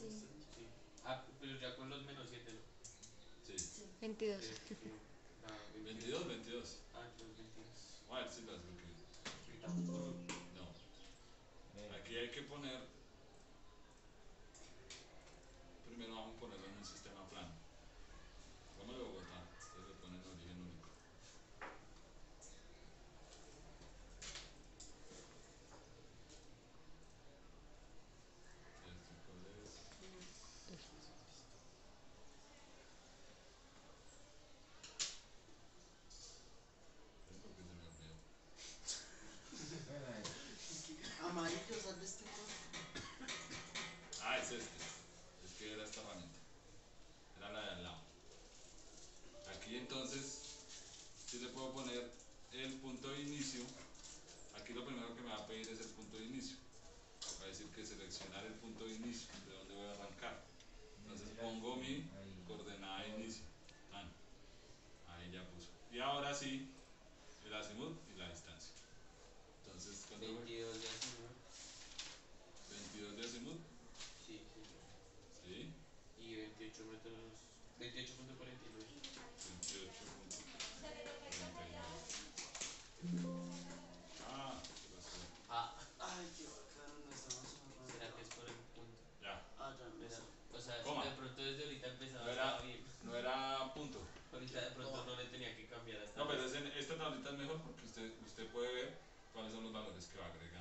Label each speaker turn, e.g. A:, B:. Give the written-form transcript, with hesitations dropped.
A: Sí.
B: Sí. Ah, pero ya con los menos 7, ¿no?
C: Sí.
A: Sí.
D: 22.
B: Ah,
C: 22, 22.
B: Ah, entonces 22.
C: Vamos a ver si lo hace porque.
B: Ahorita. Ujú.
C: No. Aquí hay que poner. Primero vamos a ponerlo en un sistema plano. Pongámosle Bogotá. Ustedes le ponen origen único. ¿Esto cuál es? Es porque se me olvidó.
E: Amarillo, sal de este color.
C: Ah, es este. Es que era esta herramienta. Era la de al lado. Aquí entonces, si le puedo poner el punto de inicio. Aquí lo primero que me va a pedir es el punto de inicio. Va a decir que seleccionar el punto de inicio, de dónde voy a arrancar. Entonces pongo mi coordenada de inicio. Ahí ya puso. Y ahora sí, el azimut y la distancia. Entonces, ¿cuánto fue?
B: 22 de azimut.
C: 22 de azimut.
B: Sí, señor.
C: Sí.
B: Y 28 metros. 28.49.
C: 28.49. Ah, qué pasó.
B: Ah,
E: Ay, qué bacano, no estamos
B: ¿será
E: ahorrando.
B: que es por el punto?
C: Ya.
E: Ah, ya no
B: Mira,
E: sé.
B: o sea,
C: Coma.
B: de pronto desde ahorita empezaba
C: No era,
B: bien.
C: no era punto.
B: Ahorita de pronto no le tenía que cambiar hasta.
C: No, pero esta tablita es mejor porque usted puede ver cuáles son los valores que va a agregar.